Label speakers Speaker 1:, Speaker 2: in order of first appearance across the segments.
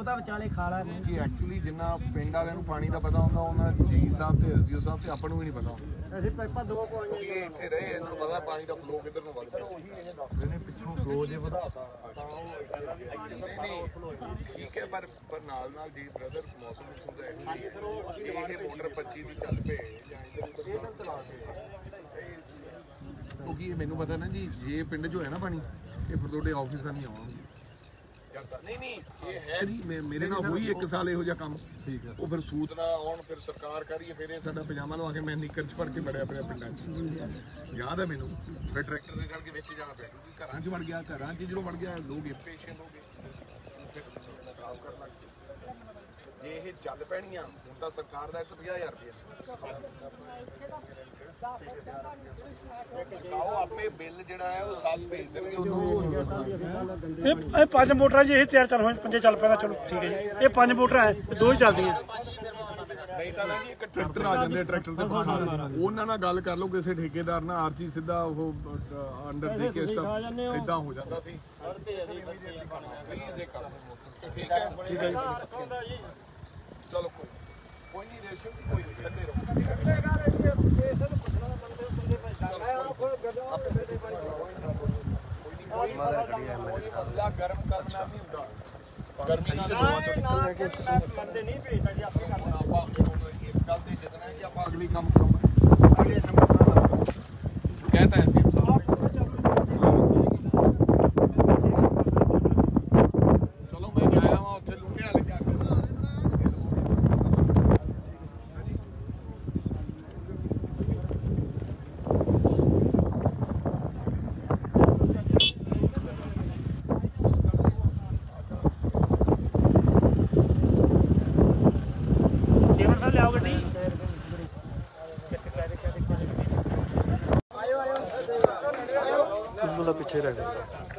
Speaker 1: ਉਹਦਾ ਵਿਚਾਲੇ ਖਾਲਾ ਨਹੀਂ
Speaker 2: ਕਿ ਐਕਚੁਅਲੀ ਜਿੰਨਾ ਪਿੰਡ ਵਾਲਿਆਂ ਨੂੰ ਪਾਣੀ ਦਾ ਪਤਾ ਹੁੰਦਾ ਉਹਨਾਂ ਜੀ ਸਾਹਿਬ ਤੇ ਐਸਡੀਓ ਸਾਹਿਬ ਤੇ ਆਪਾਂ ਨੂੰ ਵੀ ਨਹੀਂ ਪਤਾ
Speaker 1: ਅਸੀਂ ਪਾਈਪਾਂ ਦੋ ਪਾਉਣੀਆਂ
Speaker 2: ਇਹ ਇੱਥੇ ਰਹੇ ਇਹਨਾਂ ਨੂੰ ਪਤਾ ਪਾਣੀ ਦਾ ਫਲੋ ਕਿੱਧਰ ਨੂੰ ਵੱਧਦਾ ਉਹੀ ਇਹ ਦੱਸਦੇ ਨੇ ਪਿੱਛੋਂ ਫਲੋ ਜੇ ਵਧਾਤਾ ਤਾਂ ਉਹ ਠੀਕ ਹੈ ਪਰ ਨਾਲ ਨਾਲ ਜੀ ਬ੍ਰਦਰ ਮੌਸਮ ਸੁਣਦਾ ਇਹ ਮੋਟਰ 25 ਦੀ ਚੱਲ ਪਏ ਜਾਂ ਇੱਧਰ ਚਲਾ ਕੇ ਕਿਉਂਕਿ ਮੈਨੂੰ ਪਤਾ ਨਾ ਜੀ ਜੇ ਪਿੰਡ 'ਚ ਹੋਇਆ ਨਾ ਪਾਣੀ ਇਹ ਫਿਰ ਤੁਹਾਡੇ ਆਫਿਸਰ ਨਹੀਂ ਆਉਣਗੇ ਨਹੀਂ ਇਹ ਹੈ ਜੀ ਮੇਰੇ ਨਾਲ ਹੋਈ 1 ਸਾਲ ਇਹੋ ਜਿਹਾ ਕੰਮ ਠੀਕ ਹੈ ਉਹ ਫਿਰ ਸੂਤ ਨਾ ਆਉਣ ਫਿਰ ਸਰਕਾਰ ਕਰੀਏ ਫਿਰ ਇਹ ਸਾਡਾ ਪਜਾਮਾ ਲਵਾ ਕੇ ਮੈਂ ਨਿੱਕਰ 'ਚ ਫੜ ਕੇ ਬੜਿਆ ਪਿਆ ਪਿੰਡਾਂ 'ਚ ਯਾਦ ਹੈ ਮੈਨੂੰ ਫਿਰ ਟਰੈਕਟਰ ਦੇ ਕਰਕੇ ਵਿੱਚ ਜਾਣਾ ਪਿਆ ਕਿਉਂਕਿ ਘਰਾਂ 'ਚ ਵੜ ਗਿਆ ਘਰਾਂ 'ਚ ਜਦੋਂ ਵੜ ਗਿਆ ਲੋਕ ਇੰਪੇਸ਼ੈਂਟ ਹੋ ਗਏ ਫਿਰ ਖਰਾਬ ਕਰਨ ਲੱਗ ਗਏ ਜੇ ਇਹ ਚੱਲ ਪੈਣੀਆਂ ਹੁਣ ਤਾਂ ਸਰਕਾਰ ਦਾ 50000 ਰੁਪਏ ਆਪੇ ਬਿੱਲ ਜਿਹੜਾ ਹੈ ਉਹ ਸਾਲ ਭੇਜ ਦੇਣਗੇ
Speaker 3: ਇਹ 5 ਮੋਟਰਾਂ ਜੀ ਇਹ 4 ਚੱਲ ਹੋਏ 5 ਚੱਲ ਪੈਂਦਾ ਚਲੋ ਠੀਕ ਹੈ ਜੀ ਇਹ 5 ਮੋਟਰਾਂ ਹੈ 2 ਹੀ ਚੱਲਦੀਆਂ
Speaker 2: ਨਹੀਂ ਤਾਂ ਨਾ ਜੀ ਇੱਕ ਟਰੈਕਟਰ ਆ ਜਾਂਦੇ ਟਰੈਕਟਰ ਤੇ ਪੱਖਾ ਉਹਨਾਂ ਨਾਲ ਗੱਲ ਕਰ ਲਓ ਕਿਸੇ ਠੇਕੇਦਾਰ ਨਾਲ ਆਰਜੀ ਸਿੱਧਾ ਉਹ ਅੰਡਰ ਦੇ ਕੇ ਸਭ ਇਦਾਂ ਹੋ ਜਾਂਦਾ ਸੀ ਪਲੀਜ਼ ਇਹ ਕਰ ਠੀਕ ਹੈ ਠੀਕ ਹੈ ਜੀ ਚਲੋ ਕੋਈ ਨਹੀਂ ਰੇਸ਼ੋ ਕੋਈ ਠੰਡੇ ਰਹੋ ਮਸਲਾ ਗਰਮ ਕਰਨਾ ਨਹੀਂ ਹੁੰਦਾ ਗਰਮੀ ਨਾਲ
Speaker 1: ਬੰਦੇ ਨਹੀਂ ਭੇਜਦਾ ਜੀ ਆਪਣੇ ਕੰਮ
Speaker 2: ਆਪਾਂ ਇਸ ਗੱਲ ਤੇ ਜਿੱਤਣਾ ਹੈ ਕਿ ਆਪਾਂ ਅਗਲੀ ਕੰਮ ਕਰਾਂਗੇ कहता है एसडीएम साहब चलो मैं गया वहां ਉੱਥੇ ਲੁੱਟੇ ਵਾਲੇ ਜਾ ਕੇ
Speaker 3: ਪਿੱਛੇ ਰਹਿ ਗਿਆ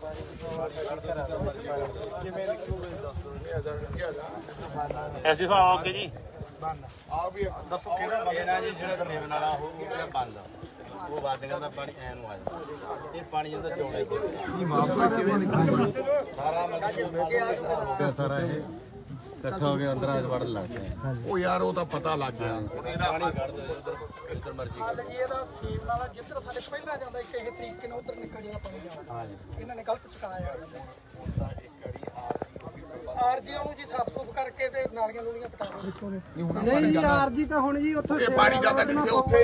Speaker 3: ਐਸਡੀ ਸਾਹਿਬ ਆਓਗੇ ਜੀ ਬੰਦ
Speaker 2: ਆ ਵੀ
Speaker 1: ਦੱਸੋ ਕਿਹੜਾ ਇਹਨਾਂ ਜੀ ਜਿਹੜਾ ਸੇਵਨ ਵਾਲਾ ਹੋਊਗਾ ਬੰਦ ਉਹ ਵਾਦੀਆਂ ਦਾ ਪਾਣੀ ਐ ਨੂੰ ਆ ਜਾਂਦਾ ਇਹ ਪਾਣੀ ਜਾਂਦਾ ਚੌੜੇ
Speaker 2: ਇਹ ਮਾਪਲਾ ਕਿਵੇਂ ਨਿਕਲਦਾ
Speaker 1: ਸਾਰਾ ਮਤਲਬ ਸਾਰਾ ਇਹ ਇਕੱਠਾ ਹੋ ਕੇ ਅੰਦਰ ਆ ਵੜਨ ਲੱਗ ਪਿਆ
Speaker 2: ਉਹ ਯਾਰ ਉਹ ਤਾਂ ਪਤਾ ਲੱਗ ਗਿਆ ਹੁਣ ਇਹਦਾ
Speaker 1: ਪਾਣੀ ਕੱਢ ਦੋ ਇੱਧਰ ਮਰਜ਼ੀ
Speaker 4: ਹਾਲ ਜੀ ਇਹਦਾ ਸੇਮ ਵਾਲਾ ਜਿੱਧਰ ਸਾਡੇ ਪਹਿਲਾਂ ਜਾਂਦਾ ਇੱਕ ਇਹ ਤਰੀਕੇ ਨਾਲ ਉਧਰ ਨਿਕਲ ਜਾਂਦਾ ਪਾਣੀ ਜਾਂਦਾ
Speaker 1: ਹਾਂ ਜੀ
Speaker 4: ਇਹਨਾਂ ਨੇ ਗਲਤ ਚੁਕਾਇਆ ਆਰਜੀ ਨੂੰ ਜੀ ਸਾਫ ਸੁਫ ਕਰਕੇ ਤੇ ਨਾਲੀਆਂ ਨੂਲੀਆਂ ਪਟਾ ਦੋ ਵਿੱਚੋਂ ਨੇ
Speaker 1: ਨਹੀਂ ਜੀ ਆਰਜੀ ਤਾਂ ਹੁਣ ਜੀ ਉੱਥੇ
Speaker 2: ਇਹ ਪਾਣੀ ਜਾਂਦਾ ਕਿੱਥੇ ਉੱਥੇ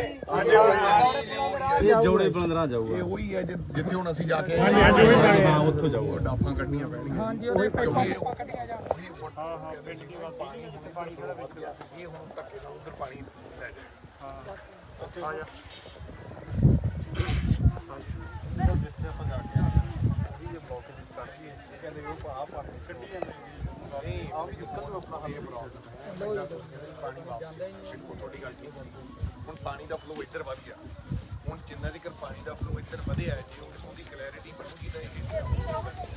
Speaker 1: ਇਹ ਜੋੜੇ 15 ਜਾਊਗਾ
Speaker 2: ਇਹ ਉਹੀ ਹੈ ਜਿੱਥੇ ਹੁਣ ਅਸੀਂ ਜਾ ਕੇ
Speaker 1: ਹਾਂ ਉੱਥੋਂ ਜਾਊਗਾ
Speaker 2: ਡਾਪਾਂ ਕੱਢਣੀਆਂ ਪੈਣਗੀਆਂ
Speaker 4: ਹਾਂਜੀ ਉਹਦੇ ਪਾਈਪਾਂ ਕੱਢੀਆਂ ਜਾਣ
Speaker 2: ਹਾਂ ਪਾਣੀ ਕਿਹੜਾ ਵਿੱਚ ਗਿਆ ਇਹ ਹੁਣ ਧੱਕੇ ਨਾਲ ਉਧਰ ਪਾਣੀ ਲੈ ਜਾ ਹਾਂ ਆ ਜਾ ਜਿੱਥੇ ਆਪਾਂ ਜਾ ਕੇ ਇਹ ਬਲੌਕ ਵਿੱਚ ਕਰਦੀ ਹੈ ਕਹਿੰਦੇ ਉਹ ਆ ਪਾਣੀ ਕੱਢੀ ਜਾਂਦੇ ਨਹੀਂ ਆ ਵੀ ਨਿਕਲ ਨੂੰ ਆਪਣਾ ਇਹ ਪ੍ਰੋਬਲਮ ਪਾਣੀ ਵਾਪਸ ਬਿਲਕੁਲ ਤੁਹਾਡੀ ਗੱਲ ਠੀਕ ਸੀ ਹੁਣ ਪਾਣੀ ਦਾ ਫਲੋ ਇੱਧਰ ਵੱਧ ਗਿਆ ਹੁਣ ਜਿੰਨਾ ਚਿਰ ਪਾਣੀ ਦਾ ਫਲੋ ਇੱਧਰ ਵਧਿਆ ਜੇ ਉਹਦੀ ਕਲੈਰਿਟੀ ਬਣੂਗੀ ਤਾਂ ਇਹ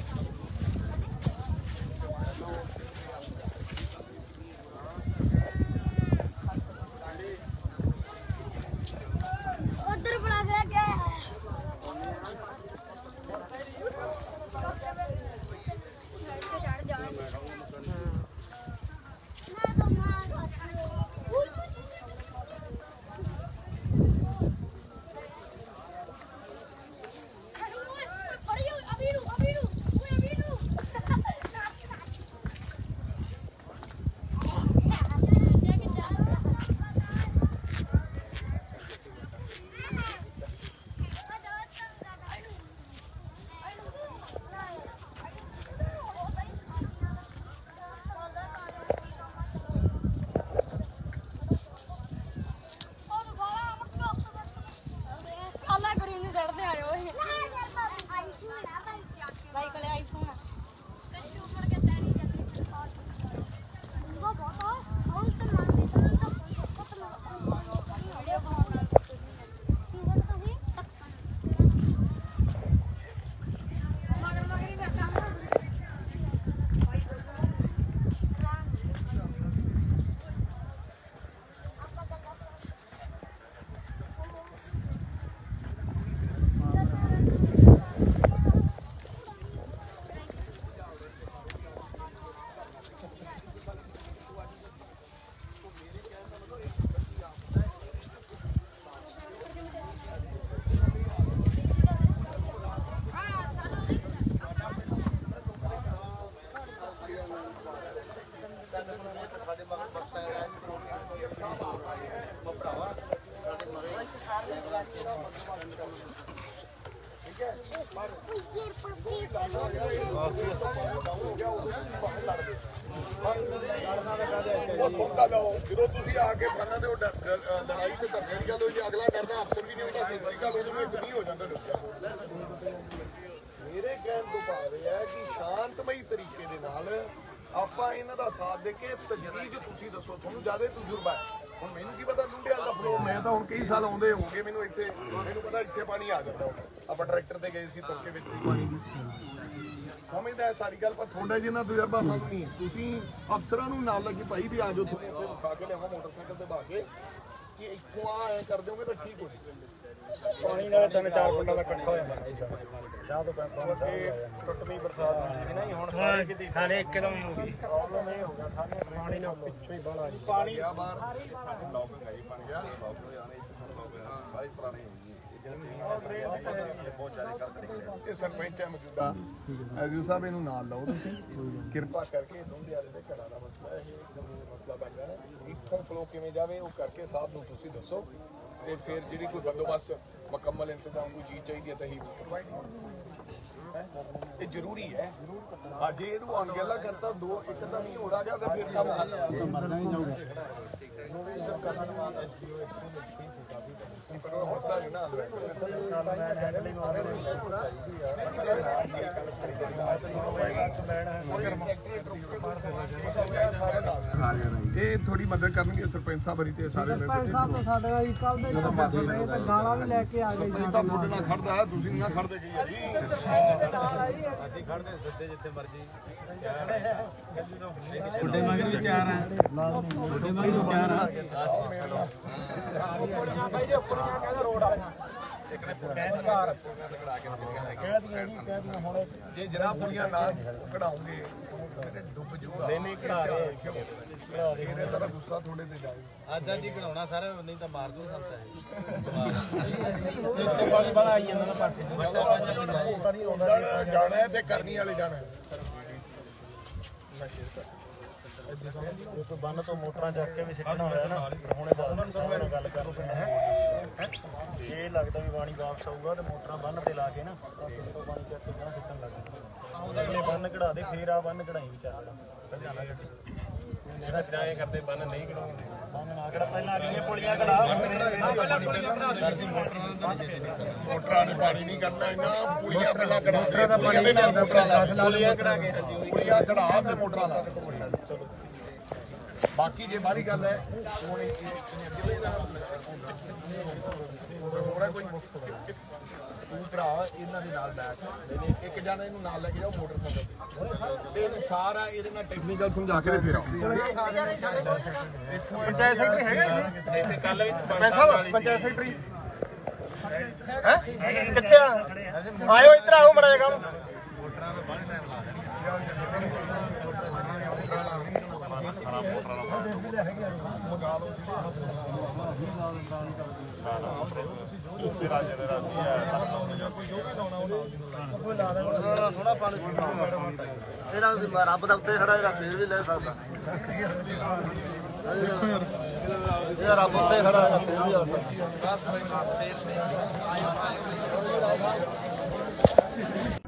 Speaker 5: उधर बड़ा गया क्या है अभी
Speaker 2: ਸਾਡੇ ਮਗਰ ਬੱਸ ਆਇਆ ਭਰਾਵਾ ਸਾਡੇ ਮਗਰ ਠੀਕ ਹੈ ਜਦੋਂ ਤੁਸੀਂ ਆ ਕੇ ਫੜਨਾ ਤੇ ਉਹ ਲੜਾਈ ਤੇ ਧਰਨੇ ਦੀ ਗੱਲ ਹੋਈ ਜੇ ਅਗਲਾ ਕਰਦਾ ਅਫਸਰ ਵੀ ਨਹੀਂ ਹੁੰਦਾ ਸੈਂਸਰੀ ਗੱਲ ਹੋ ਜਾਂਦੀ ਇੱਕ ਨਹੀਂ ਹੋ ਜਾਂਦਾ ਮੇਰੇ ਕਹਿਣ ਤੋਂ ਭਾਵ ਇਹ ਹੈ ਕਿ ਸ਼ਾਂਤਮਈ ਤਰੀਕੇ ਦੇ ਨਾਲ ਆਪਾਂ ਇਹਨਾਂ ਦਾ ਸਾਥ ਦੇ ਕੇ ਤਜਵੀਜ਼ ਤੁਸੀਂ ਦੱਸੋ ਤੁਹਾਨੂੰ ਜ਼ਿਆਦਾ ਤਜਰਬਾ ਹੈ ਹੁਣ ਮੈਨੂੰ ਕੀ ਪਤਾ ਲੁੰਡਿਆਲ ਦਾ ਫਲੋ ਮੈਂ ਤਾਂ ਹੁਣ ਕਈ ਸਾਲ ਆਉਂਦੇ ਹੋ ਗਏ ਮੈਨੂੰ ਇੱਥੇ ਮੈਨੂੰ ਪਤਾ ਇੱਥੇ ਪਾਣੀ ਆ ਜਾਂਦਾ ਆਪਾਂ ਟਰੈਕਟਰ ਤੇ ਗਏ ਸੀ ਤੁਰਕੇ ਵਿੱਚ ਪਾਣੀ ਸਮਝਦਾ ਹੈ ਸਾਰੀ ਗੱਲ ਪਰ ਤੁਹਾਡਾ ਜਿੰਨਾ ਤਜਰਬਾ ਸਾਨੂੰ ਨਹੀਂ ਤੁਸੀਂ ਅਫਸਰਾਂ ਨੂੰ ਨਾਲ ਲੱਗੀ ਭਾਈ ਵੀ ਆ ਜਾਓ ਤੁਹਾਨੂੰ ਖਾ ਕੇ ਲਿਆਵਾਂ ਮੋਟਰਸਾਈਕਲ ਤੇ ਬਾ ਕੇ ਕਿ ਇੱਥੋਂ ਆ ਐ ਕਰ ਦਿਓਗੇ ਤਾਂ ਠੀਕ ਹੋ ਜਾਏ
Speaker 3: ਪਾਣੀ ਨਾਲ 3-4 ਪਿੰਡਾਂ ਦਾ ਇਕੱਠਾ ਹੋ ਜਾਂਦਾ ਸ਼ਾਹ ਤੋਂ ਪੰਜ ਟੁੱਟਵੀਂ ਬਰਸਾਤ ਹੁੰਦੀ ਸੀ ਨਾ ਜੀ ਹੁਣ ਸਾਰੇ ਕਿਤੇ ਸਾਰੇ ਇੱਕਦਮ ਹੀ ਹੋ ਗਈ ਪ੍ਰੋਬਲਮ ਇਹ ਹੋ ਗਿਆ ਸਾਰੇ ਪਾਣੀ ਨਾਲ ਪਿੱਛੋਂ ਹੀ ਬਾਹਲਾ ਜੀ
Speaker 2: ਪਾਣੀ ਆ ਬਾਹਰ ਸਾਡੇ ਲੋਕ ਗਈ ਬਣ ਗਿਆ ਲੋਕ ਜਾਣੇ ਬਾਈ ਪੁਰਾਣੇ ਇਹ ਸਰਪੰਚ ਹੈ ਮੌਜੂਦਾ ਐਜੂ ਸਾਹਿਬ ਇਹਨੂੰ ਨਾਲ ਲਾਓ ਤੁਸੀਂ ਕਿਰਪਾ ਕਰਕੇ ਦੋਂਦੇ ਵਾਲੇ ਦੇ ਘਰਾਂ ਦਾ ਮਸਲਾ ਇਹ ਗੰਭੀਰ ਮਸਲਾ ਬਣ ਗਿਆ ਇੱਥੋਂ ਫਲੋ ਕਿਵੇਂ ਜਾਵੇ ਉਹ ਕਰਕੇ ਸਾਹਿਬ ਨੂੰ ਤੁਸੀਂ ਦੱਸੋ ਤੇ ਫਿਰ ਜਿਹੜੀ ਕੋਈ ਬੰਦੋਬਸਤ ਮੁਕੰਮਲ ਇੰਤਜ਼ਾਮ ਕੋਈ ਚੀਜ਼ ਚਾਹੀਦੀ ਹੈ ਤਾਂ ਹੀ ਪ੍ਰੋਵਾਈਡ ਇਹ ਜ਼ਰੂਰੀ ਹੈ ਜੇ ਇਹਨੂੰ ਅਣਗਹਿਲਾ ਕਰਤਾ ਦੋ ਇੱਕ ਤਾਂ ਨਹੀਂ ਹੋ ਰਿਹਾ ਤਾਂ ਫਿਰ ਕੰਮ ਮਰਨਾ ਹੀ ਜਾਊਗਾ ਪਰ ਉਹ ਹੌਸਲਾ ਨਹੀਂ ਨਾ ਇਹ ਥੋੜੀ ਮਦਦ ਕਰਨਗੇ ਸਰਪੰਚ ਸਾਹਿਬ ਹਰੀ ਤੇ ਸਾਰੇ
Speaker 6: ਸਰਪੰਚ ਸਾਹਿਬ ਤਾਂ ਸਾਡੇ ਨਾਲ ਕੱਲ ਦੇ ਤਾਂ ਗਾਲਾਂ ਵੀ ਲੈ ਕੇ ਆ ਗਏ ਜੀ
Speaker 2: ਤੁਹਾਡੇ ਨਾਲ ਖੜਦਾ ਤੁਸੀਂ ਨਹੀਂ ਖੜਦੇ ਗਈ
Speaker 1: ਅਸੀਂ ਖੜਦੇ ਸਿੱਧੇ ਜਿੱਥੇ ਮਰਜੀ ਵੱਡੇ ਮਗਰ ਵੀ ਤਿਆਰ ਆ ਵੱਡੇ ਮਗਰ ਵੀ ਤਿਆਰ ਆ
Speaker 3: ਬਾਈ ਜੀ ਉੱਪਰ ਕਹਿੰਦਾ ਰੋਡ ਵਾਲੇ
Speaker 2: ਜੇ ਜਨਾਬ ਪੁੜੀਆਂ ਨਾ ਕਢਾਉਂਗੇ ਡੁੱਬ ਜੂਗਾ
Speaker 3: ਨਹੀਂ ਕਢਾ ਰਹੇ
Speaker 2: ਇਹਦੇ ਦਾ ਗੁੱਸਾ ਥੋੜੇ ਤੇ ਜਾਏ
Speaker 1: ਅੱਜ ਹੀ ਕਢਾਉਣਾ ਸਾਰਾ ਨਹੀਂ ਤਾਂ ਮਾਰ ਦੂੰ ਸੰਤਾ
Speaker 3: ਇੱਥੇ ਪਾਣੀ ਵਾਲਾ ਆਈ ਜਾਂਦਾ ਨਾ ਪਾਸੇ
Speaker 2: ਜਾਣਾ ਹੈ ਤੇ ਕਰਨੀ ਵਾਲੇ ਜਾਣਾ ਹੈ
Speaker 3: ਕੋਈ ਬੰਨ ਤੋਂ ਮੋਟਰਾਂ ਚੱਕ ਕੇ ਵੀ ਸਿੱਟਣਾ ਹੋਇਆ ਨਾ ਹੁਣੇ ਨਾਲ ਗੱਲ ਕਰੋ ਇਹ ਲੱਗਦਾ ਵੀ ਪਾਣੀ ਵਾਪਸ ਆਊਗਾ ਤੇ ਮੋਟਰਾਂ ਬੰਨ ਤੇ ਲਾ ਕੇ ਨਾ ਪਿੱਛੋਂ ਪਾਣੀ ਚੱਕ ਕੇ ਨਾ ਸਿੱਟਣ ਲੱਗ ਅਗਲੇ ਬੰਨ ਕਢਾ ਦੇ ਫੇਰ ਆ ਬੰਨ ਕਢਾਈ ਵੀ ਚੱਲਦਾ ਪਹਿਲਾਂ ਨਾ ਜਿਹੜਾ ਚਰਾਏ ਕਰਦੇ ਬੰਨ ਨਹੀਂ ਕਢਾਉਂਦੇ ਬੰਨ ਨਾ ਕਢਾ ਪਹਿਲਾਂ ਅਗਲੀਆਂ ਪੁਲੀਆਂ ਕਢਾ ਪਹਿਲਾਂ ਪੁਲੀਆਂ ਕਢਾ ਦੇ
Speaker 2: ਮੋਟਰਾਂ ਨੇ ਪਾਣੀ ਨਹੀਂ ਕਰਨਾ ਇਹਨਾਂ ਪੁਲੀਆਂ ਪਹਿਲਾਂ ਕਢਾ ਦੇ
Speaker 3: ਦਾ ਪਾਣੀ ਨਹੀਂ ਜਾਂਦਾ
Speaker 1: ਪੁਲੀਆਂ ਕਢਾ ਕੇ
Speaker 2: ਪੁਲੀਆਂ ਕਢਾ ਤੇ ਮੋਟਰਾਂ ਲਾ ਬਾਕੀ ਜੇ ਬਾਹਰੀ ਗੱਲ ਹੈ ਹੁਣ ਕੋਈ ਤੂੰ ਭਰਾ ਇਹਨਾਂ ਦੇ ਨਾਲ ਬੈਠ ਇੱਕ ਜਣਾ ਇਹਨੂੰ ਨਾਲ ਲੈ ਕੇ ਜਾਓ ਮੋਟਰਸਾਈਕਲ ਤੇ ਇਹਨੂੰ ਸਾਰਾ ਇਹਦੇ ਨਾਲ ਟੈਕਨੀਕਲ ਸਮਝਾ ਕੇ ਫਿਰ ਆਓ
Speaker 3: ਪੰਚਾਇਤ ਸੈਕਟਰੀ ਹੈਗਾ
Speaker 1: ਇੱਥੇ ਕੱਲ ਵੀ
Speaker 3: ਪੰਚਾਇਤ ਸੈਕਟਰੀ ਹੈ ਕਿੱਥੇ ਆ ਆਇਓ ਇੱਧਰ ਆਓ ਮੜਾ ਜਾ ਕੰਮ
Speaker 6: ਸੋਹਣਾ ਪਾਣੀ ਇਹਦਾ ਰੱਬ ਦਾ ਉੱਤੇ ਖੜਾ ਹੈਗਾ ਫੇਰ ਵੀ ਲੈ ਸਕਦਾ ਇਹ ਰੱਬ ਉੱਤੇ ਖੜਾ ਹੈਗਾ ਫੇਰ ਵੀ ਆ ਸਕਦਾ